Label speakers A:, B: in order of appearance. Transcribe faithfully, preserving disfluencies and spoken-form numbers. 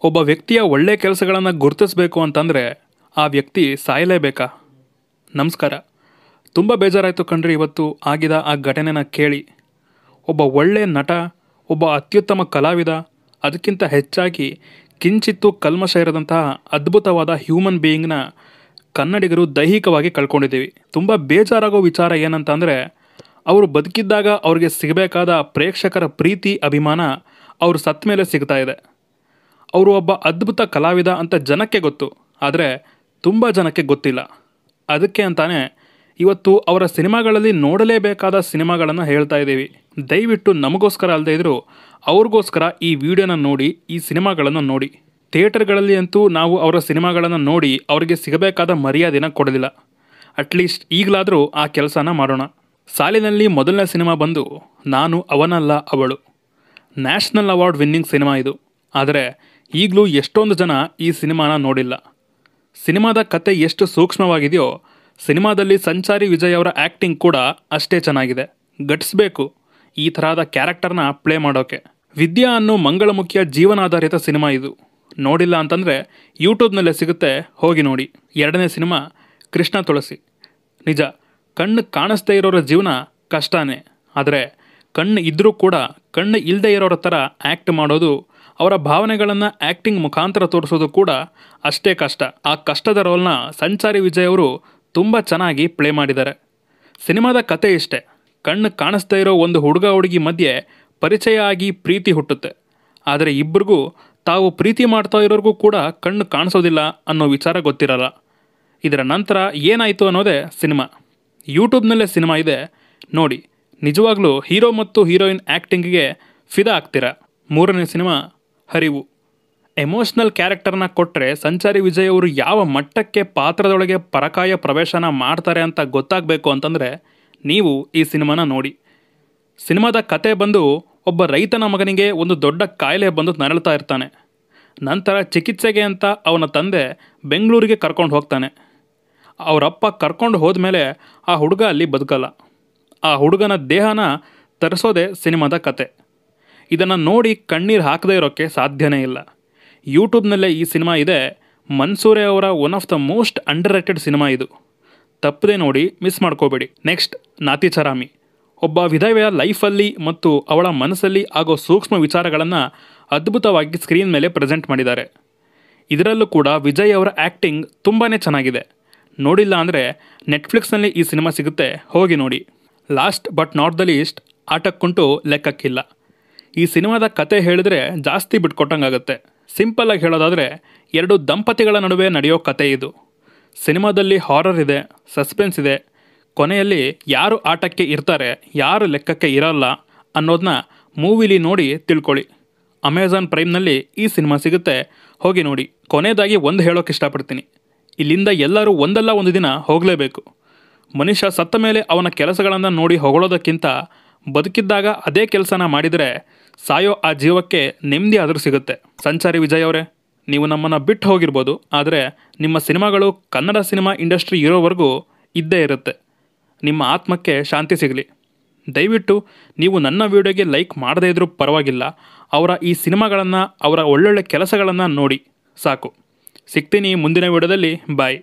A: ಒಬ್ಬ ವ್ಯಕ್ತಿಯ ಒಳ್ಳೆಯ ಕೆಲಸಗಳನ್ನು ಗುರುತಿಸಬೇಕು ಅಂತಂದರೆ ಆ ವ್ಯಕ್ತಿ ಸಾಯಲೇಬೇಕಾ? ನಮಸ್ಕಾರ. ತುಂಬ ಬೇಜಾರಾಯಿತು ಕಣ್ರಿ ಇವತ್ತು ಆಗಿದ ಆ ಘಟನೆನ ಕೇಳಿ. ಒಬ್ಬ ಒಳ್ಳೆಯ ನಟ, ಒಬ್ಬ ಅತ್ಯುತ್ತಮ ಕಲಾವಿದ, ಅದಕ್ಕಿಂತ ಹೆಚ್ಚಾಗಿ ಕಿಂಚಿತ್ತು ಕಲ್ಮಶ ಇರದಂತಹ ಅದ್ಭುತವಾದ ಹ್ಯೂಮನ್ ಬೀಯಿಂಗ್ನ ಕನ್ನಡಿಗರು ದೈಹಿಕವಾಗಿ ಕಳ್ಕೊಂಡಿದ್ದೀವಿ. ತುಂಬ ಬೇಜಾರಾಗೋ ವಿಚಾರ ಏನಂತ ಅಂದರೆ, ಅವರು ಬದುಕಿದ್ದಾಗ ಅವ್ರಿಗೆ ಸಿಗಬೇಕಾದ ಪ್ರೇಕ್ಷಕರ ಪ್ರೀತಿ ಅಭಿಮಾನ ಅವರು ಸತ್ತ ಮೇಲೆ ಸಿಗ್ತಾ ಇದೆ. ಅವರು ಒಬ್ಬ ಅದ್ಭುತ ಕಲಾವಿದ ಅಂತ ಜನಕ್ಕೆ ಗೊತ್ತು, ಆದರೆ ತುಂಬ ಜನಕ್ಕೆ ಗೊತ್ತಿಲ್ಲ. ಅದಕ್ಕೆ ಅಂತಾನೆ ಇವತ್ತು ಅವರ ಸಿನಿಮಾಗಳಲ್ಲಿ ನೋಡಲೇಬೇಕಾದ ಸಿನಿಮಾಗಳನ್ನು ಹೇಳ್ತಾ ಇದ್ದೀವಿ. ದಯವಿಟ್ಟು ನಮಗೋಸ್ಕರ ಅಲ್ಲದೆ ಇದ್ದರೂ ಅವ್ರಿಗೋಸ್ಕರ ಈ ವಿಡಿಯೋನ ನೋಡಿ, ಈ ಸಿನಿಮಾಗಳನ್ನು ನೋಡಿ. ಥಿಯೇಟರ್ಗಳಲ್ಲಿ ಅಂತೂ ನಾವು ಅವರ ಸಿನಿಮಾಗಳನ್ನು ನೋಡಿ ಅವರಿಗೆ ಸಿಗಬೇಕಾದ ಮರ್ಯಾದೆನ ಕೊಡಲಿಲ್ಲ. ಅಟ್ಲೀಸ್ಟ್ ಈಗಲಾದರೂ ಆ ಕೆಲಸನ ಮಾಡೋಣ. ಸಾಲಿನಲ್ಲಿ ಮೊದಲನೇ ಸಿನಿಮಾ ಬಂದು ನಾನು ಅವನಲ್ಲ ಅವಳು. ನ್ಯಾಷನಲ್ ಅವಾರ್ಡ್ ವಿನ್ನಿಂಗ್ ಸಿನಿಮಾ ಇದು. ಆದರೆ ಈಗಲೂ ಎಷ್ಟೊಂದು ಜನ ಈ ಸಿನಿಮಾನ ನೋಡಿಲ್ಲ. ಸಿನಿಮಾದ ಕತೆ ಎಷ್ಟು ಸೂಕ್ಷ್ಮವಾಗಿದೆಯೋ ಸಿನಿಮಾದಲ್ಲಿ ಸಂಚಾರಿ ವಿಜಯ್ ಅವರ ಆ್ಯಕ್ಟಿಂಗ್ ಕೂಡ ಅಷ್ಟೇ ಚೆನ್ನಾಗಿದೆ. ಘಟಿಸ್ಬೇಕು ಈ ಥರದ ಕ್ಯಾರೆಕ್ಟರ್ನ ಪ್ಲೇ ಮಾಡೋಕ್ಕೆ. ವಿದ್ಯಾ ಅನ್ನೋ ಮಂಗಳಮುಖಿಯ ಜೀವನಾಧಾರಿತ ಸಿನಿಮಾ ಇದು. ನೋಡಿಲ್ಲ ಅಂತಂದರೆ ಯೂಟ್ಯೂಬ್ನಲ್ಲೇ ಸಿಗುತ್ತೆ, ಹೋಗಿ ನೋಡಿ. ಎರಡನೇ ಸಿನಿಮಾ ಕೃಷ್ಣ ತುಳಸಿ. ನಿಜ, ಕಣ್ಣು ಕಾಣಿಸ್ದೇ ಇರೋರ ಜೀವನ ಕಷ್ಟನೇ. ಆದರೆ ಕಣ್ಣು ಇದ್ದರೂ ಕೂಡ ಕಣ್ಣು ಇಲ್ಲದೆ ಇರೋರ ಥರ ಆ್ಯಕ್ಟ್ ಮಾಡೋದು, ಅವರ ಭಾವನೆಗಳನ್ನು ಆ್ಯಕ್ಟಿಂಗ್ ಮುಖಾಂತರ ತೋರಿಸೋದು ಕೂಡ ಅಷ್ಟೇ ಕಷ್ಟ. ಆ ಕಷ್ಟದ ರೋಲ್ನ ಸಂಚಾರಿ ವಿಜಯ್ ಅವರು ತುಂಬ ಚೆನ್ನಾಗಿ ಪ್ಲೇ ಮಾಡಿದ್ದಾರೆ. ಸಿನಿಮಾದ ಕತೆ ಇಷ್ಟೇ. ಕಣ್ಣು ಕಾಣಿಸ್ತಾ ಇರೋ ಒಂದು ಹುಡುಗ ಹುಡುಗಿ ಮಧ್ಯೆ ಪರಿಚಯ ಆಗಿ ಪ್ರೀತಿ ಹುಟ್ಟುತ್ತೆ. ಆದರೆ ಇಬ್ಬರಿಗೂ ತಾವು ಪ್ರೀತಿ ಮಾಡ್ತಾ ಇರೋರಿಗೂ ಕೂಡ ಕಣ್ಣು ಕಾಣಿಸೋದಿಲ್ಲ ಅನ್ನೋ ವಿಚಾರ ಗೊತ್ತಿರಲ್ಲ. ಇದರ ನಂತರ ಏನಾಯಿತು ಅನ್ನೋದೇ ಸಿನಿಮಾ. ಯೂಟ್ಯೂಬ್ನಲ್ಲೇ ಸಿನಿಮಾ ಇದೆ, ನೋಡಿ. ನಿಜವಾಗ್ಲೂ ಹೀರೋ ಮತ್ತು ಹೀರೋಯಿನ್ ಆ್ಯಕ್ಟಿಂಗಿಗೆ ಫಿದಾ ಆಗ್ತೀರಾ. ಮೂರನೇ ಸಿನಿಮಾ ಹರಿವು. ಎಮೋಷ್ನಲ್ ಕ್ಯಾರೆಕ್ಟರ್ನ ಕೊಟ್ಟರೆ ಸಂಚಾರಿ ವಿಜಯ್ ಅವರು ಯಾವ ಮಟ್ಟಕ್ಕೆ ಪಾತ್ರದೊಳಗೆ ಪರಕಾಯ ಪ್ರವೇಶನ ಮಾಡ್ತಾರೆ ಅಂತ ಗೊತ್ತಾಗಬೇಕು ಅಂತಂದರೆ ನೀವು ಈ ಸಿನಿಮಾನ ನೋಡಿ. ಸಿನಿಮಾದ ಕತೆ ಬಂದು, ಒಬ್ಬ ರೈತನ ಮಗನಿಗೆ ಒಂದು ದೊಡ್ಡ ಕಾಯಿಲೆ ಬಂದು ನರಳ್ತಾ ಇರ್ತಾನೆ. ನಂತರ ಚಿಕಿತ್ಸೆಗೆ ಅಂತ ಅವನ ತಂದೆ ಬೆಂಗಳೂರಿಗೆ ಕರ್ಕೊಂಡು ಹೋಗ್ತಾನೆ. ಅವರಪ್ಪ ಕರ್ಕೊಂಡು ಹೋದ್ಮೇಲೆ ಆ ಹುಡುಗ ಅಲ್ಲಿ ಬದುಕಲ್ಲ. ಆ ಹುಡುಗನ ದೇಹನ ತರಿಸೋದೇ ಸಿನಿಮಾದ ಕತೆ. ಇದನ್ನು ನೋಡಿ ಕಣ್ಣೀರು ಹಾಕದೇ ಇರೋಕ್ಕೆ ಸಾಧ್ಯನೇ ಇಲ್ಲ. ಯೂಟ್ಯೂಬ್ನಲ್ಲೇ ಈ ಸಿನಿಮಾ ಇದೆ. ಮನ್ಸೂರೆ ಅವರ one of the most underrated cinema ಇದು. ತಪ್ಪದೆ ನೋಡಿ, ಮಿಸ್ ಮಾಡ್ಕೋಬೇಡಿ. ನೆಕ್ಸ್ಟ್ ನಾತಿಚರಾಮಿ. ಒಬ್ಬ ವಿಧವೆಯ ಲೈಫಲ್ಲಿ ಮತ್ತು ಅವಳ ಮನಸ್ಸಲ್ಲಿ ಆಗೋ ಸೂಕ್ಷ್ಮ ವಿಚಾರಗಳನ್ನು ಅದ್ಭುತವಾಗಿ ಸ್ಕ್ರೀನ್ ಮೇಲೆ ಪ್ರೆಸೆಂಟ್ ಮಾಡಿದ್ದಾರೆ. ಇದರಲ್ಲೂ ಕೂಡ ವಿಜಯ್ ಅವರ ಆ್ಯಕ್ಟಿಂಗ್ ತುಂಬಾ ಚೆನ್ನಾಗಿದೆ. ನೋಡಿಲ್ಲ ಅಂದರೆ ನೆಟ್ಫ್ಲಿಕ್ಸ್ನಲ್ಲಿ ಈ ಸಿನಿಮಾ ಸಿಗುತ್ತೆ, ಹೋಗಿ ನೋಡಿ. Last but not the least, ಆಟಕ್ಕುಂಟು ಲೆಕ್ಕಕ್ಕಿಲ್ಲ. ಈ ಸಿನಿಮಾದ ಕತೆ ಹೇಳಿದ್ರೆ ಜಾಸ್ತಿ ಬಿಟ್ಕೊಟ್ಟಂಗಾಗುತ್ತೆ. ಸಿಂಪಲ್ಲಾಗಿ ಹೇಳೋದಾದರೆ, ಎರಡು ದಂಪತಿಗಳ ನಡುವೆ ನಡೆಯೋ ಕತೆ ಇದು. ಸಿನಿಮಾದಲ್ಲಿ ಹಾರರ್ ಇದೆ, ಸಸ್ಪೆನ್ಸ್ ಇದೆ. ಕೊನೆಯಲ್ಲಿ ಯಾರು ಆಟಕ್ಕೆ ಇರ್ತಾರೆ, ಯಾರು ಲೆಕ್ಕಕ್ಕೆ ಇರಲ್ಲ ಅನ್ನೋದನ್ನ ಮೂವಿಲಿ ನೋಡಿ ತಿಳ್ಕೊಳ್ಳಿ. ಅಮೆಝಾನ್ ಪ್ರೈಮ್ನಲ್ಲಿ ಈ ಸಿನಿಮಾ ಸಿಗುತ್ತೆ, ಹೋಗಿ ನೋಡಿ. ಕೊನೆಯದಾಗಿ ಒಂದು ಹೇಳೋಕೆ ಇಷ್ಟಪಡ್ತೀನಿ, ಇಲ್ಲಿಂದ ಎಲ್ಲರೂ ಒಂದಲ್ಲ ಒಂದು ದಿನ ಹೋಗಲೇಬೇಕು. ಮನುಷ್ಯ ಸತ್ತ ಮೇಲೆ ಅವನ ಕೆಲಸಗಳನ್ನು ನೋಡಿ ಹೊಗಳೋದಕ್ಕಿಂತ ಬದುಕಿದ್ದಾಗ ಅದೇ ಕೆಲಸನ ಮಾಡಿದರೆ ಸಾಯೋ ಆ ಜೀವಕ್ಕೆ ನೆಮ್ಮದಿ ಆದರೂ ಸಿಗುತ್ತೆ. ಸಂಚಾರಿ ವಿಜಯ್ ಅವರೇ, ನೀವು ನಮ್ಮನ್ನು ಬಿಟ್ಟು ಹೋಗಿರ್ಬೋದು, ಆದರೆ ನಿಮ್ಮ ಸಿನಿಮಾಗಳು ಕನ್ನಡ ಸಿನಿಮಾ ಇಂಡಸ್ಟ್ರಿ ಇರೋವರೆಗೂ ಇದ್ದೇ ಇರುತ್ತೆ. ನಿಮ್ಮ ಆತ್ಮಕ್ಕೆ ಶಾಂತಿ ಸಿಗಲಿ. ದಯವಿಟ್ಟು ನೀವು ನನ್ನ ವಿಡಿಯೋಗೆ ಲೈಕ್ ಮಾಡದೇ ಇದ್ರೂ ಪರವಾಗಿಲ್ಲ, ಅವರ ಈ ಸಿನಿಮಾಗಳನ್ನು, ಅವರ ಒಳ್ಳೊಳ್ಳೆ ಕೆಲಸಗಳನ್ನು ನೋಡಿ ಸಾಕು. ಸಿಗ್ತೀನಿ ಮುಂದಿನ ವಿಡಿಯೋದಲ್ಲಿ. ಬಾಯ್.